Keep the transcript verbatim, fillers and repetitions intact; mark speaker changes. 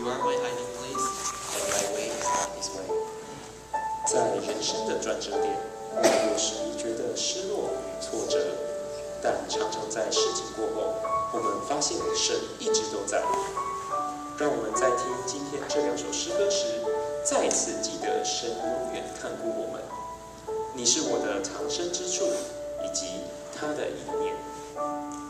Speaker 1: You are my hiding place, and my way is not this way.
Speaker 2: 在人生的转折点，我们有时觉得失落与挫折，但常常在事情过后，我们发现神一直都在。让我们在听今天这两首诗歌时，再次记得神永远看顾我们。你是我的藏身之处，以及他的意念。